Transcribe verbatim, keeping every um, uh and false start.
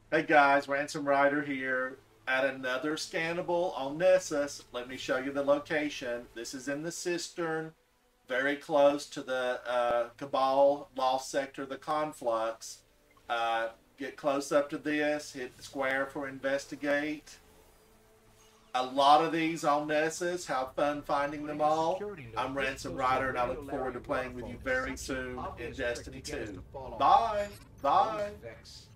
Hey guys, Ransom Rider here at another scannable on Nessus. Let me show you the location. This is in the Cistern, very close to the uh, Cabal Lost Sector, the Conflux. Uh, get close up to this, hit the square for investigate. A lot of these on Nessus. Have fun finding them all. I'm Ransom Rider, and I look forward to playing with you very soon in Destiny two. Bye! Bye!